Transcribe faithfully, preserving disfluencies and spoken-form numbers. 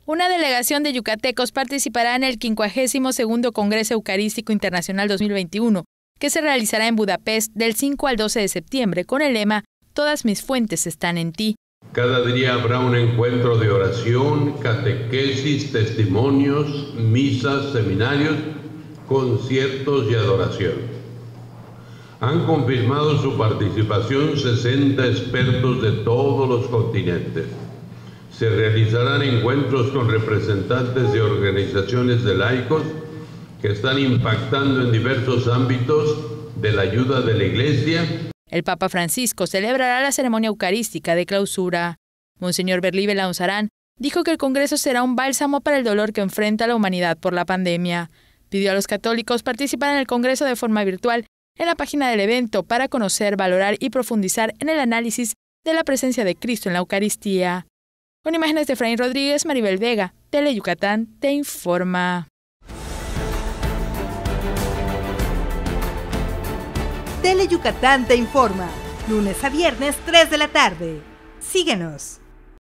Una delegación de yucatecos participará en el quincuagésimo segundo Congreso Eucarístico Internacional dos mil veintiuno, que se realizará en Budapest del cinco al doce de septiembre con el lema «Todas mis fuentes están en ti». Cada día habrá un encuentro de oración, catequesis, testimonios, misas, seminarios, conciertos y adoración. Han confirmado su participación sesenta expertos de todos los continentes. Se realizarán encuentros con representantes de organizaciones de laicos que están impactando en diversos ámbitos de la ayuda de la Iglesia. El Papa Francisco celebrará la ceremonia eucarística de clausura. Monseñor Berlí Belaunzarán dijo que el Congreso será un bálsamo para el dolor que enfrenta la humanidad por la pandemia. Pidió a los católicos participar en el Congreso de forma virtual en la página del evento para conocer, valorar y profundizar en el análisis de la presencia de Cristo en la Eucaristía. Con imágenes de Efraín Rodríguez, Maribel Vega, Tele Yucatán te informa. Tele Yucatán te informa, lunes a viernes, tres de la tarde. Síguenos.